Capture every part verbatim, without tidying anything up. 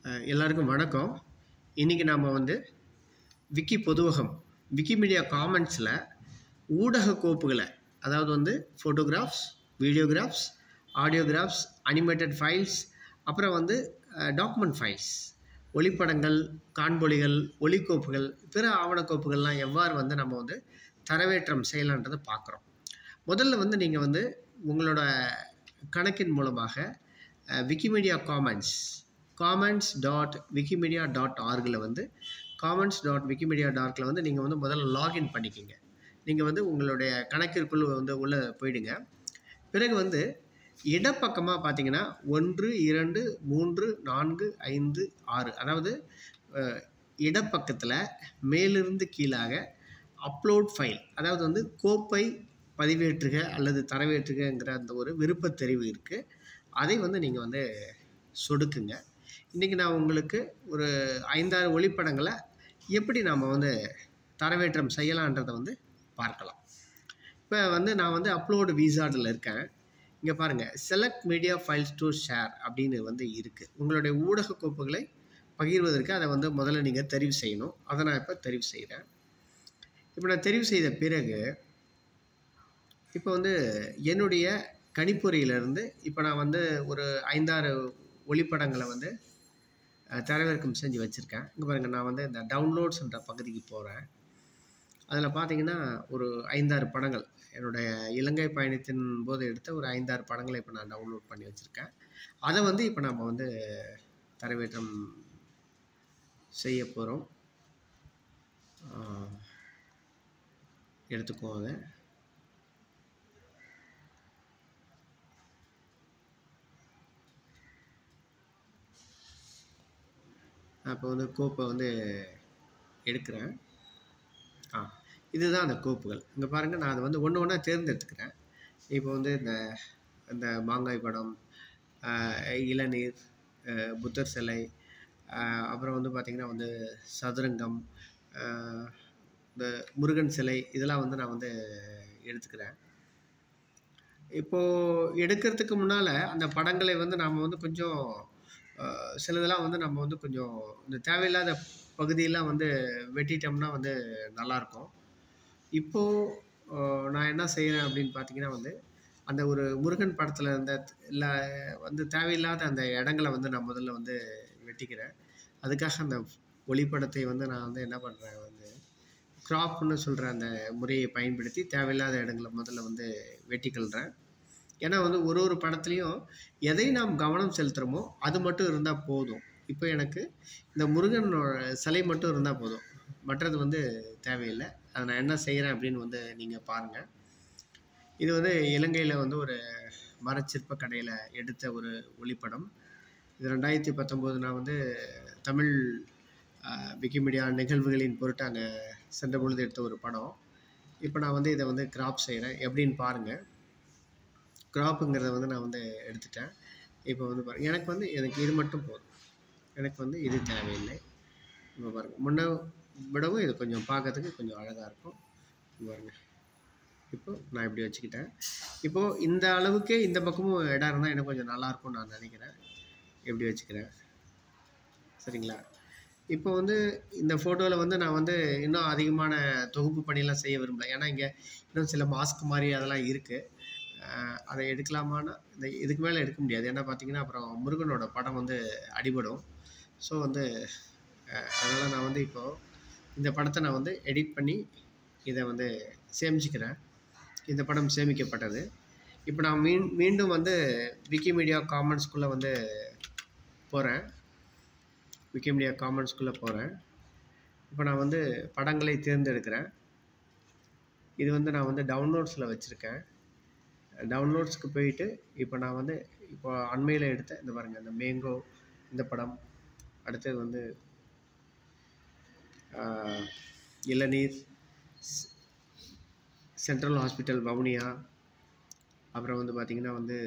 அஹ் எல்லாருக்கும் வணக்கம். இன்றைக்கி நாம் வந்து விக்கி பொதுவகம் விக்கிமீடியா காமன்ஸில் ஊடக கோப்புகளை, அதாவது வந்து photographs, videographs, audiographs, animated files, அப்புறம் வந்து டாக்குமெண்ட் ஃபைல்ஸ், ஒளிப்படங்கள், காணொளிகள், ஒளிக்கோப்புகள், பிற ஆவணக்கோப்புகள்லாம் எவ்வாறு வந்து நம்ம வந்து தரவேற்றம் செய்யலான்றதை பார்க்குறோம். முதல்ல வந்து நீங்கள் வந்து உங்களோட கணக்கின் மூலமாக Wikimedia Commons Commons dot Wikimedia dot ஆர்கில் வந்து காமன்ஸ் டாட் விக்கிமீடியா டாட்டில் வந்து நீங்கள் வந்து முதல்ல லாகின் பண்ணிக்கிங்க. நீங்கள் வந்து உங்களுடைய கணக்கிற்குள் வந்து உள்ளே போயிடுங்க. பிறகு வந்து இடப்பக்கமாக பார்த்தீங்கன்னா ஒன்று இரண்டு மூன்று நான்கு ஐந்து ஆறு, அதாவது இடப்பக்கத்தில் மேலிருந்து கீழாக அப்லோட் ஃபைல், அதாவது வந்து கோப்பை பதிவேற்றுக அல்லது தரவேற்றுகங்கிற அந்த ஒரு விருப்பத் தெரிவு இருக்குது. அதை வந்து நீங்கள் வந்து சொடுக்குங்க. இன்றைக்கி நான் உங்களுக்கு ஒரு ஐந்தாறு ஒளிப்படங்களை எப்படி நாம் வந்து தரவேற்றம் செய்யலான்றதை வந்து பார்க்கலாம். இப்போ வந்து நான் வந்து அப்லோடு விசார்டில் இருக்கேன். இங்கே பாருங்கள், select media files to share அப்படின்னு வந்து இருக்குது. உங்களுடைய ஊடக கோப்புகளை பகிர்வதற்கு அதை வந்து முதல்ல நீங்கள் தெரிவு செய்யணும். அதை நான் இப்போ தெரிவு செய்கிறேன். இப்போ நான் தெரிவு செய்த பிறகு இப்போ வந்து என்னுடைய கணிப்பொறியிலிருந்து இப்போ நான் வந்து ஒரு ஐந்தாறு ஒளிப்படங்களை வந்து தரவிறக்கம் செஞ்சு வச்சுருக்கேன். இங்கே பாருங்கள், நான் வந்து இந்த டவுன்லோட்ஸ்ன்ற பகுதிக்கு போகிறேன். அதில் பார்த்தீங்கன்னா ஒரு ஐந்தாறு படங்கள், என்னுடைய இலங்கை பயணத்தின் போது எடுத்த ஒரு ஐந்தாறு படங்களை இப்போ நான் டவுன்லோட் பண்ணி வச்சுருக்கேன். அதை வந்து இப்போ நம்ம வந்து தரவேற்றம் செய்ய போகிறோம். எடுத்துக்குவோம் அதை. அப்போ வந்து கோப்பை வந்து எடுக்கிறேன். ஆ இதுதான் அந்த கோப்புகள். இங்கே பாருங்கள், நான் அதை வந்து ஒன்று ஒன்றா தேர்ந்தெடுத்துக்கிறேன். இப்போ வந்து இந்த இந்த மாங்காய் படம், இளநீர், புத்தர் சிலை, அப்புறம் வந்து பார்த்திங்கன்னா வந்து சதுரங்கம், இந்த முருகன் சிலை, இதெல்லாம் வந்து நான் வந்து எடுத்துக்கிறேன். இப்போது எடுக்கிறதுக்கு முன்னால் அந்த படங்களை வந்து நாம் வந்து கொஞ்சம் சிலதெல்லாம் வந்து நம்ம வந்து கொஞ்சம் இந்த தேவையில்லாத பகுதியெல்லாம் வந்து வெட்டிட்டோம்னா வந்து நல்லாயிருக்கும். இப்போது நான் என்ன செய்கிறேன் அப்படின்னு பார்த்தீங்கன்னா வந்து அந்த ஒரு முருகன் படத்தில் இருந்த இல்லை வந்து தேவையில்லாத அந்த இடங்களை வந்து நான் முதல்ல வந்து வெட்டிக்கிறேன். அதுக்காக அந்த ஒளிப்படத்தை வந்து நான் வந்து என்ன பண்ணுறேன், வந்து க்ராப்னு சொல்கிற அந்த முறையை பயன்படுத்தி தேவையில்லாத இடங்களை முதல்ல வந்து வெட்டிக்கொள்கிறேன். ஏன்னா வந்து ஒரு ஒரு படத்துலையும் எதை நாம் கவனம் செலுத்துகிறோமோ அது மட்டும் இருந்தால் போதும். இப்போ எனக்கு இந்த முருகனோட சிலை மட்டும் இருந்தால் போதும், மற்றது வந்து தேவையில்லை. அதை நான் என்ன செய்கிறேன் அப்படின்னு வந்து நீங்கள் பாருங்கள். இது வந்து இலங்கையில் வந்து ஒரு மரச்சிற்ப கடையில் எடுத்த ஒரு ஒளிப்படம். இது ரெண்டாயிரத்தி பத்தொம்போது நான் வந்து தமிழ் விக்கிமீடியா நிகழ்வுகளின் பொருட்டு அங்கே சென்ற பொழுது எடுத்த ஒரு படம். இப்போ நான் வந்து இதை வந்து கிராப் செய்கிறேன். எப்படின்னு பாருங்கள். கிராப்புங்கிறத வந்து நான் வந்து எடுத்துட்டேன். இப்போ வந்து பாருங்கள், எனக்கு வந்து எனக்கு இது மட்டும் போதும், எனக்கு வந்து இது தேவையில்லை. இப்போ பாருங்கள், முன்ன விடவும் இது கொஞ்சம் பார்க்கறதுக்கு கொஞ்சம் அழகாக இருக்கும். பாருங்கள், இப்போது நான் இப்படி வச்சுக்கிட்டேன். இப்போது இந்த அளவுக்கே இந்த பக்கமும் இடம் இருந்தால் எனக்கு கொஞ்சம் நல்லாயிருக்கும்னு நான் நினைக்கிறேன். எப்படி வச்சுக்கிறேன், சரிங்களா? இப்போ வந்து இந்த ஃபோட்டோவில் வந்து நான் வந்து இன்னும் அதிகமான தொகுப்பு பணியெல்லாம் செய்ய விரும்பலை. ஏன்னா இங்கே இன்னும் சில மாஸ்க் மாதிரி அதெல்லாம் இருக்குது. அதை எடுக்கலாமான்னா இந்த இதுக்கு மேலே எடுக்க முடியாது. ஏன்னா பார்த்தீங்கன்னா அப்புறம் முருகனோட படம் வந்து அடிபடும். ஸோ வந்து அதனால் நான் வந்து இப்போது இந்த படத்தை நான் வந்து எடிட் பண்ணி இதை வந்து சேமிச்சுக்கிறேன். இந்த படம் சேமிக்கப்பட்டது. இப்போ நான் மீ மீண்டும் வந்து விக்கிமீடியா காமன்ஸ்குள்ளே வந்து போகிறேன். விக்கிமீடியா காமன்ஸ்குள்ளே போகிறேன். இப்போ நான் வந்து படங்களை தேர்ந்தெடுக்கிறேன். இது வந்து நான் வந்து டவுன்லோட்ஸில் வச்சுருக்கேன். டவுன்லோட்ஸ்க்கு போயிட்டு இப்போ நான் வந்து இப்போ அண்மையில் எடுத்த இந்த பாருங்கள், இந்த மேங்கோ இந்த படம், அடுத்தது வந்து இளநீர், சென்ட்ரல் ஹாஸ்பிட்டல் வவுனியா, அப்புறம் வந்து பார்த்திங்கன்னா வந்து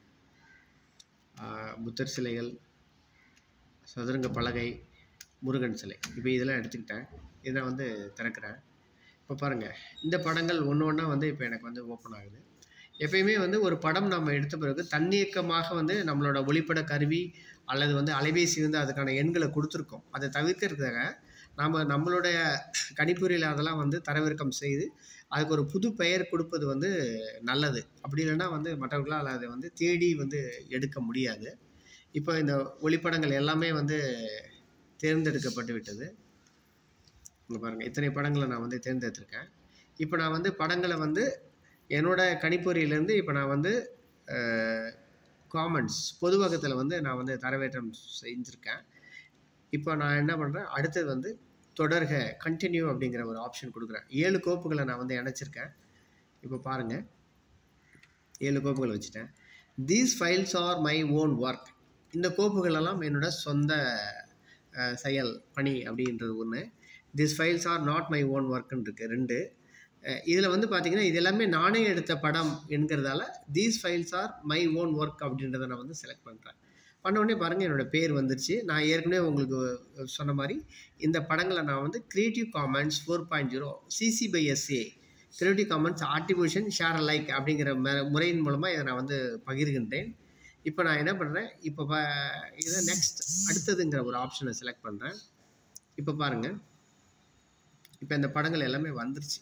புத்தர் சிலைகள், சதுரங்க பலகை, முருகன் சிலை, இப்போ இதெல்லாம் எடுத்துக்கிட்டேன். இதை வந்து திறக்கிறேன். இப்போ பாருங்கள், இந்த படங்கள் ஒன்று ஒன்றா வந்து இப்போ எனக்கு வந்து ஓப்பன் ஆகுது. எப்பயுமே வந்து ஒரு படம் நம்ம எடுத்த பிறகு தன்னியக்கமாக வந்து நம்மளோட ஒளிப்பட கருவி அல்லது வந்து அலைபேசி வந்து அதுக்கான எண்களை கொடுத்துருக்கோம். அதை தவிர்க்கிறதுக்காக நாம் நம்மளுடைய கணிப்பொறியில் அதெல்லாம் வந்து தரவிறக்கம் செய்து அதுக்கு ஒரு புது பெயர் கொடுப்பது வந்து நல்லது. அப்படி இல்லைன்னா வந்து மற்றவர்களால் அதை வந்து தேடி வந்து எடுக்க முடியாது. இப்போ இந்த ஒளிப்படங்கள் எல்லாமே வந்து தேர்ந்தெடுக்கப்பட்டு விட்டது. இங்கே பாருங்கள், இத்தனை படங்களை நான் வந்து தேர்ந்தெடுத்திருக்கேன். இப்போ நான் வந்து படங்களை வந்து என்னோட கணிப்பொறியிலேருந்து இப்போ நான் வந்து காமன்ஸ் பொதுவகத்தில் வந்து நான் வந்து தரவேற்றம் செஞ்சுருக்கேன். இப்போ நான் என்ன பண்ணுறேன், அடுத்தது வந்து தொடர்க கண்டினியூ அப்படிங்கிற ஒரு ஆப்ஷன் கொடுக்குறேன். ஏழு கோப்புகளை நான் வந்து இணைச்சிருக்கேன். இப்போ பாருங்கள், ஏழு கோப்புகள் வச்சுட்டேன். These files are my own work. இந்த கோப்புகளெல்லாம் என்னோட சொந்த செயல் பணி அப்படின்றது ஒன்று. This files are not my own ஒர்க்குன்னு இருக்குது ரெண்டு. இதில் வந்து பார்த்திங்கன்னா இது எல்லாமே நானே எடுத்த படம் என்கிறதால these files are my own work அப்படின்றத நான் வந்து செலக்ட் பண்ணுறேன். பண்ண உடனே பாருங்கள், என்னோடய பேர் வந்துருச்சு. நான் ஏற்கனவே உங்களுக்கு சொன்ன மாதிரி இந்த படங்களை நான் வந்து creative commons four point zero CC by SA creative commons attribution share like அப்படிங்கிற முறையின் மூலமாக இதை நான் வந்து பகிர்கின்றேன். இப்போ நான் என்ன பண்ணுறேன், இப்போ ப இதை நெக்ஸ்ட் அடுத்ததுங்கிற ஒரு ஆப்ஷனை செலக்ட் பண்ணுறேன். இப்போ பாருங்கள், இப்போ இந்த படங்கள் எல்லாமே வந்துருச்சு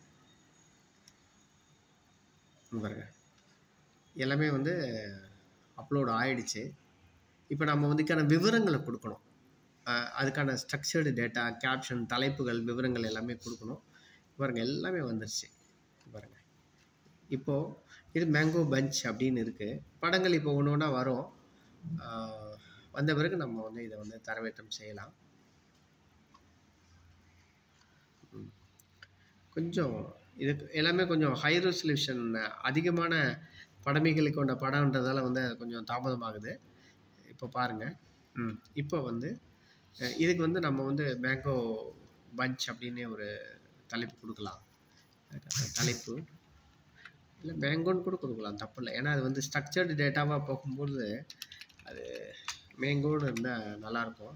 பாருங்க, எல்லாமே வந்து அப்லோட் ஆகிடுச்சு. இப்போ நம்ம வந்துக்கான விவரங்களை கொடுக்கணும். அதுக்கான ஸ்ட்ரக்சர்டு டேட்டா, கேப்ஷன், தலைப்புகள், விவரங்கள் எல்லாமே கொடுக்கணும். பாருங்கள், எல்லாமே வந்துருச்சு பாருங்கள். இப்போது இது மேங்கோ பஞ்ச் அப்படின்னு இருக்குது. படங்கள் இப்போ ஒன்று ஒன்றா வரும். வந்த பிறகு நம்ம வந்து இதை வந்து தரவேற்றம் செய்யலாம். கொஞ்சம் இது எல்லாமே கொஞ்சம் ஹை ரெசல்யூஷன் அதிகமான படமிகளை கொண்ட படம்ன்றதால வந்து கொஞ்சம் தாமதமாகுது. இப்போ பாருங்கள், ம் இப்போ வந்து இதுக்கு வந்து நம்ம வந்து மேங்கோ பஞ்ச் அப்படின்னே ஒரு தலைப்பு கொடுக்கலாம். தலைப்பு இல்லை மேங்கோன்னு கூட கொடுக்கலாம், தப்பு இல்லை. ஏன்னா அது வந்து ஸ்ட்ரக்சர்டு டேட்டாவாக போகும்போது அது மேங்கோன்னு இருந்தால் நல்லாயிருக்கும்.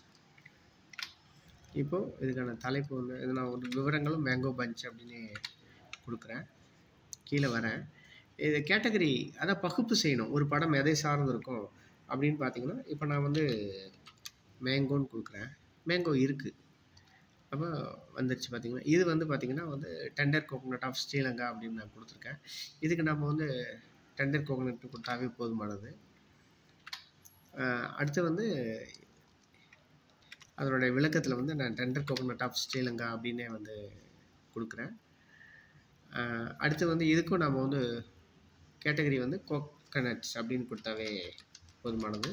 இப்போது இதுக்கான தலைப்பு வந்து இது நான் ஒரு விவரங்களும் மேங்கோ பஞ்ச் அப்படின்னு கொடுக்குறேன். கீழே வரேன். இது கேட்டகரி அதான் பகுப்பு செய்யணும். ஒரு படம் எதை சார்ந்து இருக்கும் அப்படின்னு பார்த்தீங்கன்னா, இப்போ நான் வந்து மேங்கோன்னு கொடுக்குறேன். மேங்கோ இருக்குது, அப்போ வந்துருச்சு பார்த்தீங்கன்னா. இது வந்து பார்த்திங்கன்னா வந்து டெண்டர் கோகோனட் ஆஃப் ஸ்ரீலங்கா அப்படின்னு நான் கொடுத்துருக்கேன். இதுக்கு நம்ம வந்து டெண்டர் கோகோனட் கொடுத்தாவே போதுமானது. அடுத்து வந்து அதனுடைய விளக்கத்தில் வந்து நான் டெண்டர் கோகோனட் ஆஃப் ஸ்ரீலங்கா அப்படின்னே வந்து கொடுக்குறேன். அடுத்து வந்து இதுக்கும் நம்ம வந்து கேட்டகரி வந்து கோகனட்ஸ் அப்படின்னு கொடுத்தாவே போதுமானது.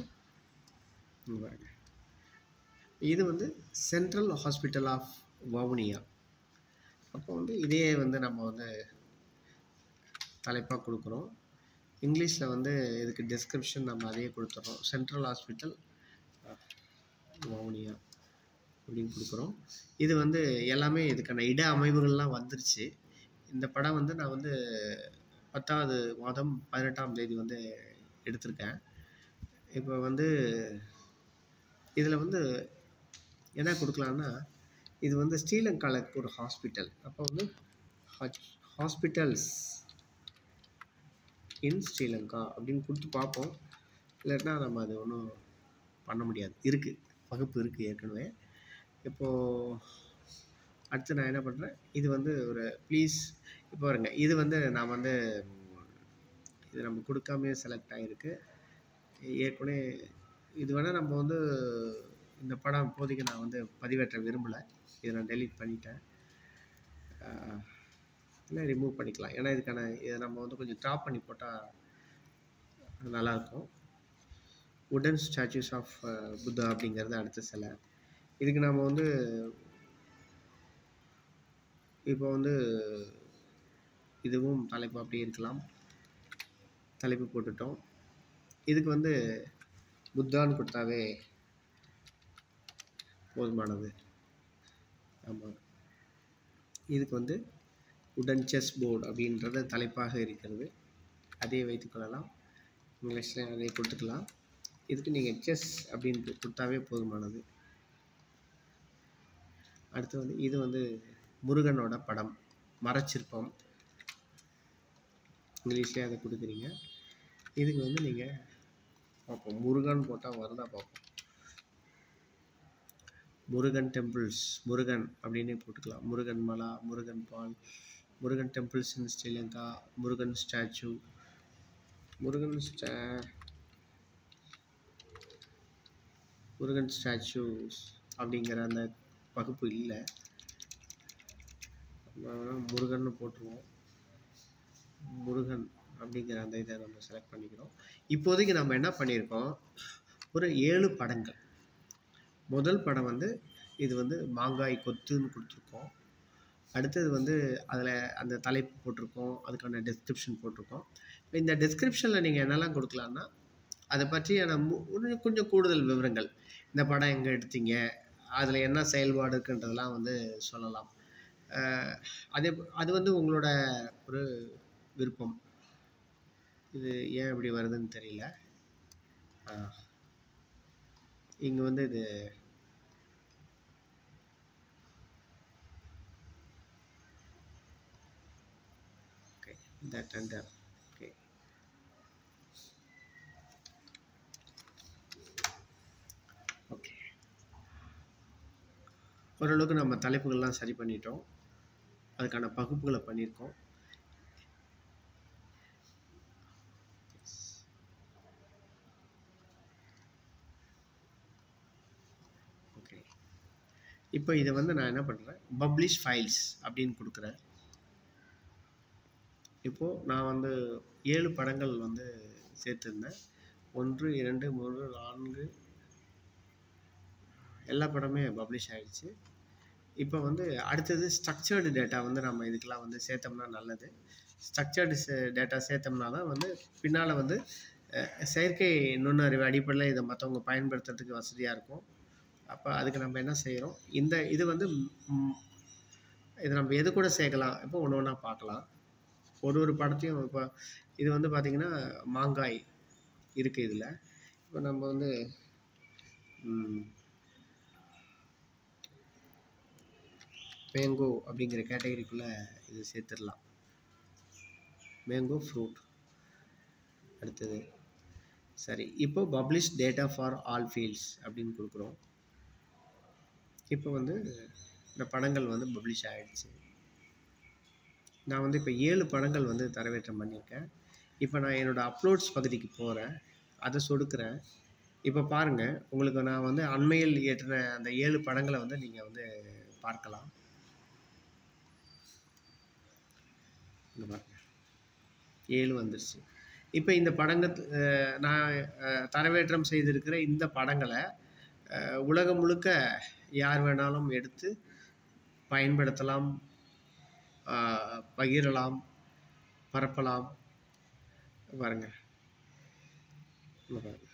இது வந்து சென்ட்ரல் ஹாஸ்பிட்டல் ஆஃப் வவுனியா. அப்போ வந்து இதே வந்து நம்ம வந்து தலைப்பாக கொடுக்குறோம். இங்கிலீஷில் வந்து இதுக்கு டிஸ்கிரிப்ஷன் நம்ம அதையே கொடுத்துட்றோம். சென்ட்ரல் ஹாஸ்பிட்டல் வவுனியா அப்படின்னு கொடுக்குறோம். இது வந்து எல்லாமே இதுக்கான இட அமைவுகள்லாம் வந்துருச்சு. இந்த படம் வந்து நான் வந்து பத்தாவது மாதம் பதினெட்டாம் தேதி வந்து எடுத்திருக்கேன். இப்போ வந்து இதில் வந்து என்ன கொடுக்கலான்னா, இது வந்து ஸ்ரீலங்காவில் ஒரு ஹாஸ்பிட்டல். அப்போ வந்து ஹாஸ்பிட்டல்ஸ் இன் ஸ்ரீலங்கா அப்படின்னு கொடுத்து பார்ப்போம். இல்லைன்னா நம்ம அது ஒன்றும் பண்ண முடியாது. இருக்குது, வகுப்பு இருக்குது ஏற்கனவே. இப்போது அடுத்து நான் என்ன பண்ணுறேன், இது வந்து ஒரு ப்ளீஸ் இப்போ வருங்க. இது வந்து நான் வந்து இது நம்ம கொடுக்காமே செலக்ட் ஆகிருக்கு ஏற்கனவே. இது வேணால் நம்ம வந்து இந்த படம் இப்போதைக்கு நான் வந்து பதிவேற்ற விரும்பலை. இதை நான் டெலீட் பண்ணிட்டேன். இல்லை ரிமூவ் பண்ணிக்கலாம். ஏன்னா இதுக்கான இதை நம்ம வந்து கொஞ்சம் ட்ராப் பண்ணி போட்டால் நல்லாயிருக்கும். உடன் ஸ்டாச்சுஸ் ஆஃப் புத்தா அப்படிங்கிறது அடுத்த சிலை. இதுக்கு நம்ம வந்து இப்போ வந்து இதுவும் தலைப்பு அப்படி இருக்கலாம். தலைப்பு போட்டுட்டோம். இதுக்கு வந்து புத்தான்னு கொடுத்தாவே போதுமானது. ஆமாம், இதுக்கு வந்து உடன் செஸ் போர்டு அப்படின்றது தலைப்பாக இருக்கிறது. அதே வைத்துக்கொள்ளலாம். இங்கிலீஷில் அதே கொடுத்துக்கலாம். இதுக்கு நீங்கள் செஸ் அப்படின்னு கொடுத்தாவே போதுமானது. அடுத்து வந்து இது வந்து முருகனோட படம், மரச்சிற்பம். இங்கிலீஷ்லேயே அதை கொடுக்குறீங்க. இதுக்கு வந்து நீங்கள் பார்ப்போம், முருகன் போட்டால் வருதா பார்ப்போம். முருகன் டெம்பிள்ஸ், முருகன் அப்படின்னு போட்டுக்கலாம். முருகன் மலா, முருகன் பால், Murugan temples in Sri Lanka, Murugan statue, Murugan ஸ்டா முருகன் ஸ்டாச்சூஸ் அப்படிங்கிற அந்த வகுப்பு இல்லை. முருகன் போட்டுருவோம். முருகன் அப்படிங்கிற அந்த இதை நம்ம செலக்ட் பண்ணிக்கிறோம். இப்போதைக்கு நம்ம என்ன பண்ணியிருக்கோம், ஒரு ஏழு படங்கள். முதல் படம் வந்து இது வந்து மாங்காய் கொத்துன்னு கொடுத்துருக்கோம். அடுத்தது வந்து அதில் அந்த தலைப்பு போட்டிருக்கோம், அதுக்கான டெஸ்கிரிப்ஷன் போட்டிருக்கோம். இப்போ இந்த டெஸ்கிரிப்ஷனில் நீங்கள் என்னெல்லாம் கொடுக்கலான்னா, அதை பற்றியான இன்னும் கொஞ்சம் கூடுதல் விவரங்கள், இந்த படம் எங்கே எடுத்தீங்க, அதில் என்ன செயல்பாடு இருக்குன்றதெல்லாம் வந்து சொல்லலாம். அதே அது வந்து உங்களோட ஒரு விருப்பம். இது ஏன் இப்படி வருதுன்னு தெரியல. இங்கே வந்து இது okay that under okay okay ஓரளவுக்கு நம்ம தலைப்புகள்லாம் சரி பண்ணிட்டோம், அதுக்கான பகுப்புகளை பண்ணியிருக்கோம். ஓகே, இப்போ இதை வந்து நான் என்ன பண்ணுறேன், பப்ளிஷ் ஃபைல்ஸ் அப்படின்னு கொடுக்குறேன். இப்போது நான் வந்து ஏழு படங்கள் வந்து சேர்த்துருந்தேன். ஒன்று, இரண்டு, மூன்று, நான்கு, எல்லா படமே பப்ளிஷ் ஆகிடுச்சு. இப்போ வந்து அடுத்தது ஸ்ட்ரக்சர்டு டேட்டா வந்து நம்ம இதுக்கெலாம் வந்து சேர்த்தோம்னா நல்லது. ஸ்ட்ரக்சர்டு டேட்டா சேர்த்தோம்னா தான் வந்து பின்னால் வந்து செயற்கை நுண்ணறிவு அடிப்படையில் இதை மற்றவங்க பயன்படுத்துறதுக்கு வசதியாக இருக்கும். அப்போ அதுக்கு நம்ம என்ன செய்கிறோம், இந்த இது வந்து இதை நம்ம எது கூட சேர்க்கலாம், இப்போ ஒன்று ஒன்றா பார்க்கலாம். ஒரு ஒரு படத்தையும் இப்போ இது வந்து பார்த்திங்கன்னா மாங்காய் இருக்குது இதில். இப்போ நம்ம வந்து மேங்கோ அப்படிங்கிற கேட்டகரிக்குள்ளே இது சேர்த்துடலாம். Mango fruit. அடுத்தது சரி, இப்போ publish data for all fields அப்படின்னு கொடுக்குறோம். இப்போ வந்து இந்த படங்கள் வந்து பப்ளிஷ் ஆகிடுச்சு. நான் வந்து இப்போ ஏழு படங்கள் வந்து தரவேற்றம் பண்ணியிருக்கேன். இப்போ நான் என்னோடய அப்லோட்ஸ் பகுதிக்கு போகிறேன், அதை சொடுக்கிறேன். இப்போ பாருங்கள், உங்களுக்கு நான் வந்து அண்மையில் ஏற்றின அந்த ஏழு படங்களை வந்து நீங்கள் வந்து பார்க்கலாம். இங்கே பாருங்கள், ஏழு வந்துருச்சு. இப்போ இந்த படங்கள் நான் தரவேற்றம் செய்திருக்கிற இந்த படங்களை உலகம் முழுக்க யார் வேணாலும் எடுத்து பயன்படுத்தலாம், பகிரலாம், பரப்பலாம். பாருங்கள் பாருங்கள்.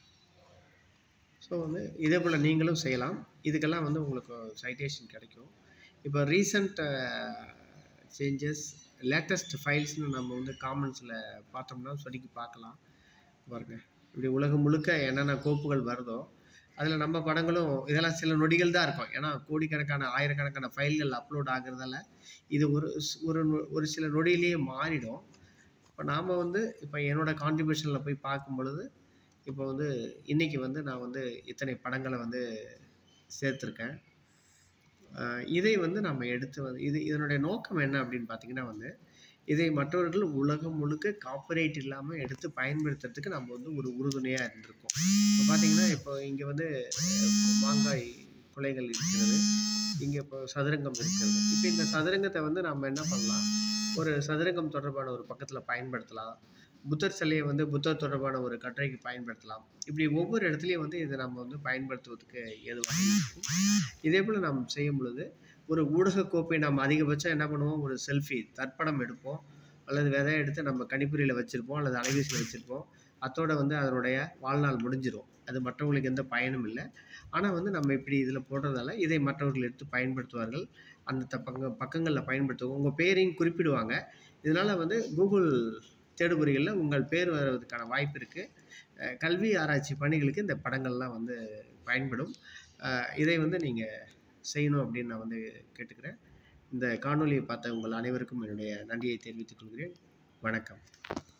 ஸோ வந்து இதே போல் நீங்களும் செய்யலாம். இதுக்கெல்லாம் வந்து உங்களுக்கு சைட்டேஷன் கிடைக்கும். இப்போ ரீசண்ட் சேஞ்சஸ், லேட்டஸ்ட் ஃபைல்ஸ்னு நம்ம வந்து காமெண்ட்ஸில் பார்த்தோம்னா சொடிக்கி பார்க்கலாம். பாருங்கள், இப்படி உலகம் முழுக்க என்னென்ன கோப்புகள் வருதோ அதில் நம்ம படங்களும், இதெல்லாம் சில நொடிகள் தான் இருக்கும். ஏன்னா கோடிக்கணக்கான ஆயிரக்கணக்கான ஃபைல்கள் அப்லோட் ஆகுறதால இது ஒரு ஒரு ஒரு சில நொடியிலேயே மாறிடும். இப்போ நாம் வந்து இப்போ என்னோடய கான்ட்ரிபியூஷனில் போய் பார்க்கும் பொழுது, இப்போ வந்து இன்றைக்கி வந்து நான் வந்து இத்தனை படங்களை வந்து சேர்த்துருக்கேன். இதை வந்து நம்ம எடுத்து வந்து இது இதனுடைய நோக்கம் என்ன அப்படின்னு பார்த்திங்கன்னா வந்து, இதை மற்றவர்கள் உலகம் முழுக்க காப்பிரைட் இல்லாமல் எடுத்து பயன்படுத்துறதுக்கு நம்ம வந்து ஒரு உறுதுணையாக இருந்திருக்கோம். இப்போ பார்த்திங்கன்னா, இப்போ இங்கே வந்து மாங்காய் குலைகள் இருக்கிறது, இங்கே இப்போ சதுரங்கம் இருக்கிறது. இப்போ இந்த சதுரங்கத்தை வந்து நம்ம என்ன பண்ணலாம், ஒரு சதுரங்கம் தொடர்பான ஒரு பக்கத்தில் பயன்படுத்தலாம். புத்தர் சிலையை வந்து புத்தர் தொடர்பான ஒரு கட்டுரைக்கு பயன்படுத்தலாம். இப்படி ஒவ்வொரு இடத்துலையும் வந்து இதை நம்ம வந்து பயன்படுத்துவதற்கு ஏதுவாக இருக்கும். இதே போல் நாம் செய்யும் பொழுது ஒரு ஊடக கோப்பை நம்ம அதிகபட்சம் என்ன பண்ணுவோம், ஒரு செல்ஃபி தற்படம் எடுப்போம், அல்லது விதை எடுத்து நம்ம கணிப்பொறியில் வச்சுருப்போம், அல்லது அலைபேசியில் வச்சுருப்போம். அத்தோடு வந்து அதனுடைய வாழ்நாள் முடிஞ்சிடும். அது மற்றவங்களுக்கு எந்த பயனும் இல்லை. ஆனால் வந்து நம்ம இப்படி இதில் போடுறதால இதை மற்றவர்கள் எடுத்து பயன்படுத்துவார்கள். அந்த பக்க பக்கங்களில் பயன்படுத்துவோம். உங்கள் பேரையும் குறிப்பிடுவாங்க. இதனால் வந்து கூகுள் தேடுபொறிகளில் உங்கள் பேர் வருவதற்கான வாய்ப்பு இருக்குது. கல்வி ஆராய்ச்சி பணிகளுக்கு இந்த படங்கள்லாம் வந்து பயன்படும். இதை வந்து நீங்கள் செய்யணும் அப்படின்னு நான் வந்து கேட்டுக்கிறேன். இந்த காணொலியை பார்த்த உங்கள் அனைவருக்கும் என்னுடைய நன்றியை தெரிவித்துக் கொள்கிறேன். வணக்கம்.